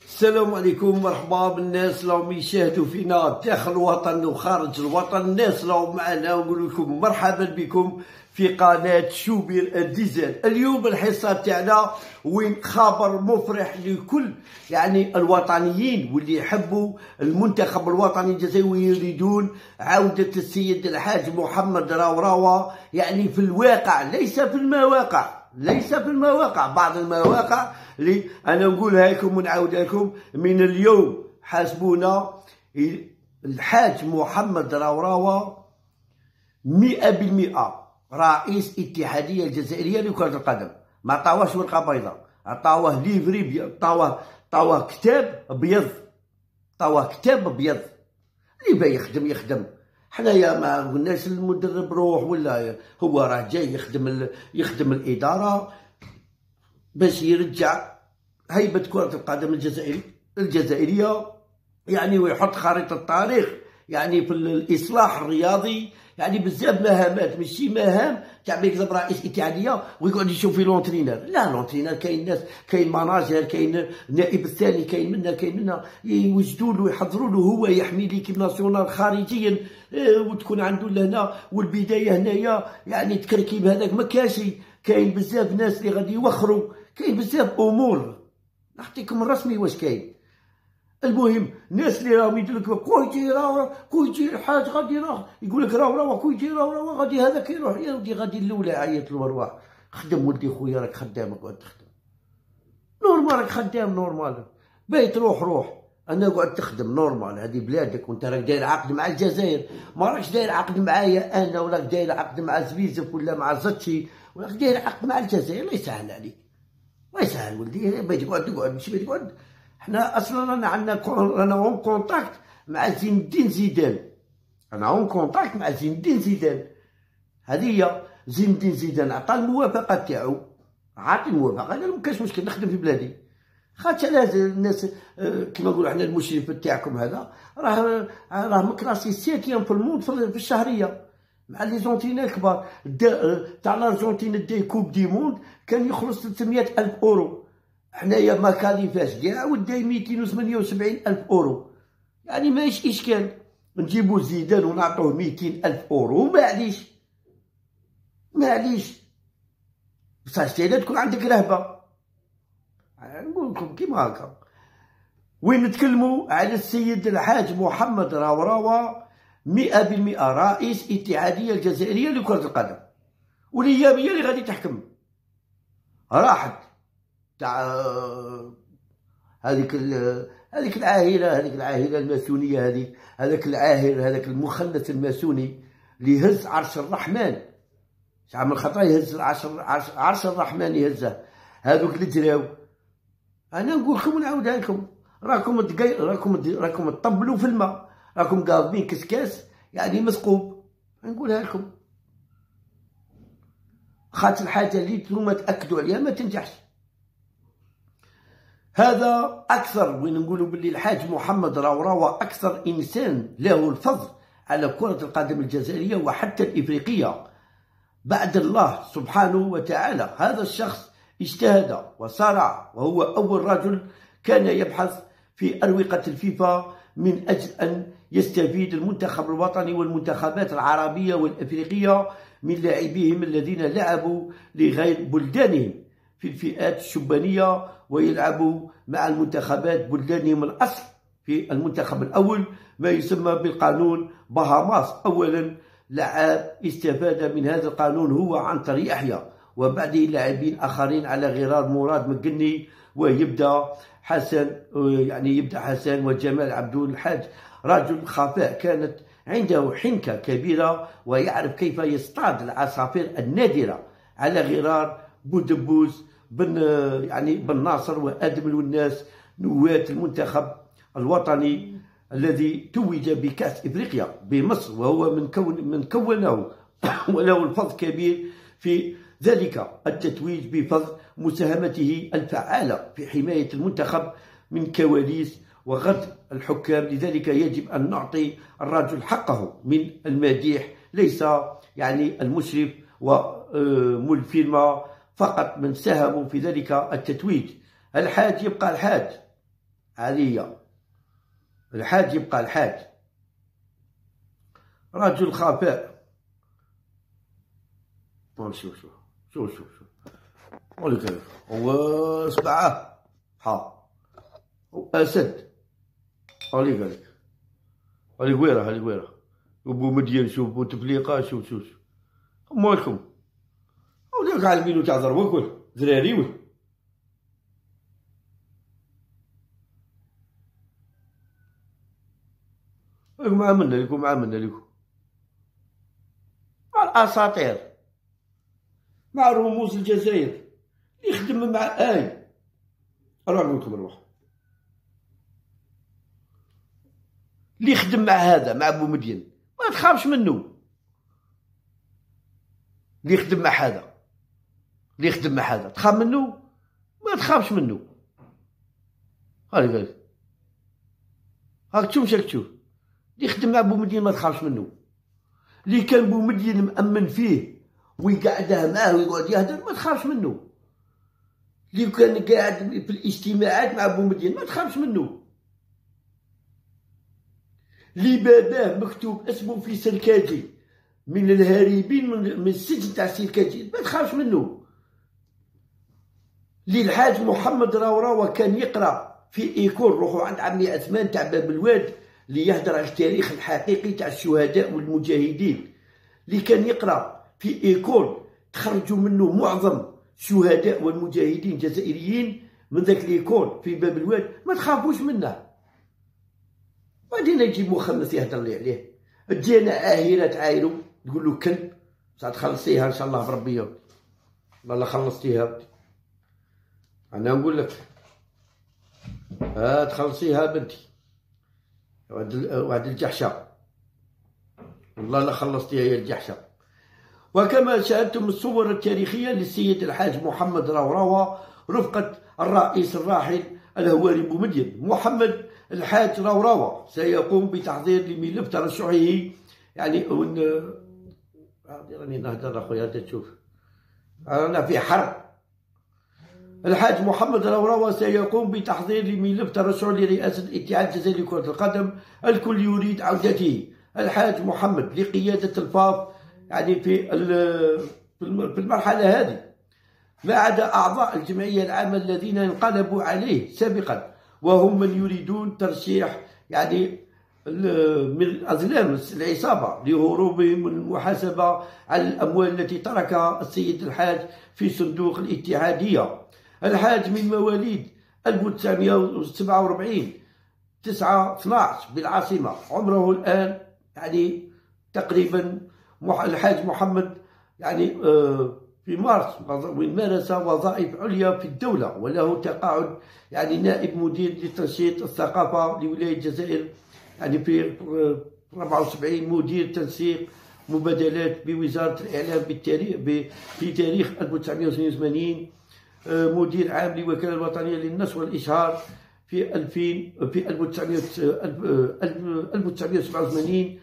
السلام عليكم، مرحبا بالناس اللي يشاهدوا فينا داخل الوطن وخارج الوطن. الناس اللي معنا ونقول لكم مرحبا بكم في قناة شوبير الديزل. اليوم الحصة تاعنا وين خبر مفرح لكل الوطنيين واللي يحبوا المنتخب الوطني الجزائري ويريدون عودة السيد الحاج محمد راوراوا في الواقع، ليس في المواقع. بعض المواقع اللي انا نقولها لكم ونعاودها لكم من اليوم. حاسبونا الحاج محمد راوراوا 100% رئيس اتحادية الجزائرية لكرة القدم. ما عطاوهش ورقة بيضاء، عطاوه ليفري بيض، عطاوه كتاب ابيض اللي باه يخدم. حنايا ما قلناش المدرب روح ولا، هو راه جاي يخدم الإدارة باش يرجع هيبة كرة القدم الجزائرية ويحط خريطة الطريق في الإصلاح الرياضي. بزاف مهامات، ماشي مهام تاع يكذب رئيس اتحادية ويقعد يشوف في لونترينر. لا، لونترينر كاين ناس، كاين ماناجر، كاين النائب الثاني، كاين منا يوجدوا له يحضروا له، هو يحمي ليكيب ناسيونال خارجيا وتكون عنده لهنا والبداية هنايا تكركيب هذاك ما كاشي. كاين بزاف ناس اللي غادي يوخروا، كاين بزاف امور. نعطيكم الرسمي واش كاين. المهم الناس اللي راهم يدير لك كويتي الحاج غادي يقول لك راهو كويتي غادي هذاك يروح. يا ودي غادي الاولى عيط المروح. خدم ولدي خويا، راك خدام، اقعد تخدم نورمال، راك خدام نورمال. باغي روح انا قعد تخدم نورمال. هذه بلادك وانت راك داير عقد مع الجزائر، ما راكش داير عقد معايا انا، ولا داير عقد مع زبيزف ولا مع زتشي، ولا داير عقد مع الجزائر. الله يسهل عليك، الله يسهل ولدي. باغي تقعد ماشي باغي تقعد. حنا اصلا رانا اون كونتاكت مع زين الدين زيدان. هذه هي. زين الدين زيدان عطى الموافقه تاعو، عاطي الموافقه، قال ما كاش مشكل نخدم في بلادي. خاطش على الناس كيما نقولوا حنا المشرف تاعكم هذا راه مكراسي سيتيام في الموند في الشهريه مع لي زونتينا الكبار. تاع الارجنتين داي كوب دي موند كان يخلص 300,000 اورو. حنايا ما كاليفاش كاع وداي 278,000 اورو. ماهيش اشكال نجيبو زيدان ونعطوه 200,000 اورو. معليش بصح تكون عندك رهبه. نقول لكم كيما هكا. وين نتكلموا على السيد الحاج محمد راوراوا 100% رئيس اتحادية الجزائرية لكرة القدم، والإيجابية اللي غادي تحكم راحت تاع هذيك العاهرة الماسونية، هذاك المخنث الماسوني اللي هز عرش الرحمن. شحال من خطرة يهز عرش الرحمن يهزه. هذوك اللي جراو، انا نقول لكم ونعاودها لكم، راكم تطبلوا في الماء، راكم قاضبين كسكاس مثقوب. نقولها لكم خاطر الحاجه اللي نتوما تاكدوا عليها ما تنجحش. هذا اكثر وين نقولوا باللي الحاج محمد راوراوا اكثر انسان له الفضل على كره القدم الجزائريه وحتى الافريقيه بعد الله سبحانه وتعالى. هذا الشخص اجتهد وصارع، وهو أول رجل كان يبحث في أروقة الفيفا من أجل أن يستفيد المنتخب الوطني والمنتخبات العربية والأفريقية من لاعبيهم الذين لعبوا لغير بلدانهم في الفئات الشبانية، ويلعبوا مع المنتخبات بلدانهم الأصل في المنتخب الأول، ما يسمى بالقانون بهاماس. أولا لاعب استفاد من هذا القانون هو عن طريق يحيى، وبعده لاعبين اخرين على غرار مراد مقني، ويبدا حسن حسن وجمال عبدول الحاج. رجل خفاء، كانت عنده حنكه كبيره ويعرف كيف يصطاد العصافير النادره على غرار بودبوز بن ناصر وادم والناس نواة المنتخب الوطني الذي توج بكأس افريقيا بمصر، وهو من كونه وله الفضل كبير في ذلك التتويج بفضل مساهمته الفعالة في حماية المنتخب من كواليس وغد الحكام. لذلك يجب أن نعطي الرجل حقه من المديح، ليس المشرف والفيرما فقط من ساهموا في ذلك التتويج. الحاج يبقى الحاج، هذه الحاج يبقى الحاج، رجل خفاء. شوف شوف شوف شوف شوف ولي كيف هو سبعة أسد. هالي قالك هالي قويرة، هالي قويرة. وبو مدين شوف، بو تفليقة شوف شوف شوف. مالكم وليك عالمين تعذر وكل ذراري وي. لكم عملنا لكم عملنا لكم مع الأساطير، مع رموز الجزائر اللي يخدم مع روح نقولكم نروح اللي يخدم مع هذا مع بومدين ما تخافش منه. اللي يخدم مع هذا، اللي يخدم مع هذا تخاف منه؟ ما تخافش منه. هاي قالك هاك تشوف شاك تشوف اللي يخدم مع بومدين ما تخافش منه. اللي كان بومدين مأمن فيه ويقعده معاه ويقعد يهدر ما تخافش منه. اللي كان قاعد في الاجتماعات مع بومدين ما تخافش منه. اللي باباه مكتوب اسمه في سلكاجي من الهاربين من السجن تاع سلكاجي ما تخافش منه. اللي الحاج محمد راورا كان يقرا في ايكول، روحوا عند عمي عثمان تاع باب الواد اللي يهدر على التاريخ الحقيقي تاع الشهداء والمجاهدين، اللي كان يقرا في ايكول تخرجوا منه معظم الشهداء والمجاهدين الجزائريين من ذاك ليكول في باب الواد. ما تخافوش منه. بعدين يجي مخنث يهدر لي عليه، تجينا عاهره تعايرو تقول له كلب ساعة تخلصيها ان شاء الله بربي. والله خلصتيها انا نقول لك تخلصيها بنتي وعد الجحشه، والله لا خلصتيها يا الجحشه. وكما شاهدتم الصور التاريخيه للسيد الحاج محمد راوراوة رفقه الرئيس الراحل الهواري بومدين محمد الحاج راوراوة سيقوم بتحضير لملف ترشحه. يعني راني نهدر اخويا تشوف رانا في حرب. الحاج محمد راوراوة سيقوم بتحضير لملف ترشحه لرئاسة الاتحاد الجزائري لكرة القدم. الكل يريد عودته الحاج محمد لقيادة الفاف يعني في المرحلة هذه، ما عدا أعضاء الجمعية العامة الذين انقلبوا عليه سابقا، وهم من يريدون ترشيح يعني من أظلام العصابة لهروبهم من المحاسبة على الأموال التي تركها السيد الحاج في صندوق الاتحادية. الحاج من مواليد 1947 9/12 بالعاصمة، عمره الآن يعني تقريبا الحاج محمد يعني في مارس مارس وظائف عليا في الدولة، وله تقاعد يعني نائب مدير لتنشيط الثقافة لولاية الجزائر يعني في 74 مدير تنسيق مبادلات بوزارة الإعلام في تاريخ 1988 مدير عام للوكالة الوطنية للنشر والإشهار في 1987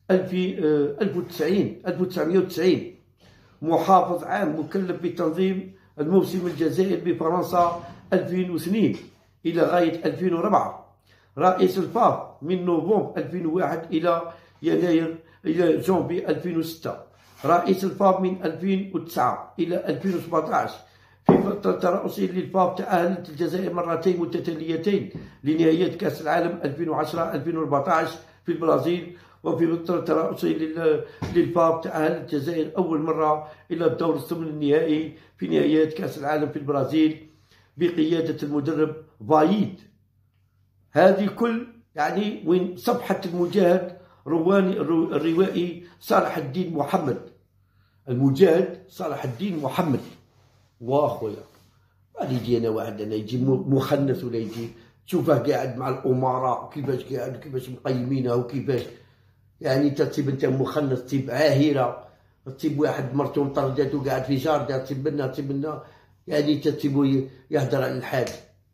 1990 محافظ عام مكلف بتنظيم الموسم الجزائر بفرنسا 2002 إلى غاية 2004، رئيس الفاف من نوفمبر 2001 إلى يناير إلى جانفي 2006، رئيس الفاف من 2009 إلى 2017. في فترة رئيسه للفاف تأهلت الجزائر مرتين متتاليتين لنهائيات كأس العالم 2010-2014 في البرازيل. وفي فترة رئيسه للفاف تأهلت الجزائر أول مرة إلى الدور الثمن النهائي في نهائيات كأس العالم في البرازيل بقيادة المدرب فايد. هذه كل يعني وين صفحة المجاهد الروائي صالح الدين محمد، المجاهد صالح الدين محمد. واخويا غادي يجي انا واحد انا يجي مخنث ولا يجي تشوفه قاعد مع الامراء كيفاش قاعد كيفاش مقيمينه وكيفاش يعني تصيب انت مخنث تصيب عاهره، تصيب واحد مرته مطردات وقاعد في جاردة تصيب لنا يعني تصيبو يهدر على الحال.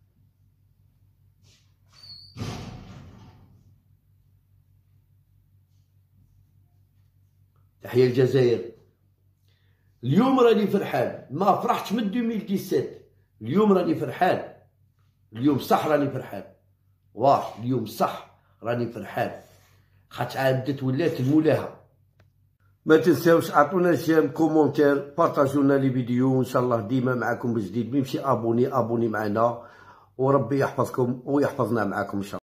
تحيا الجزائر. اليوم راني فرحان، ما فرحتش من 2017، اليوم راني فرحان، اليوم صح راني فرحان. واه اليوم صح راني فرحان خاطر عادت ولات الملاهه. ما تنساوش اعطونا جيم كومونتير بارطاجونا لي فيديو وان شاء الله ديما معكم بجديد. ميمشي ابوني معنا وربي يحفظكم ويحفظنا معكم ان شاء الله.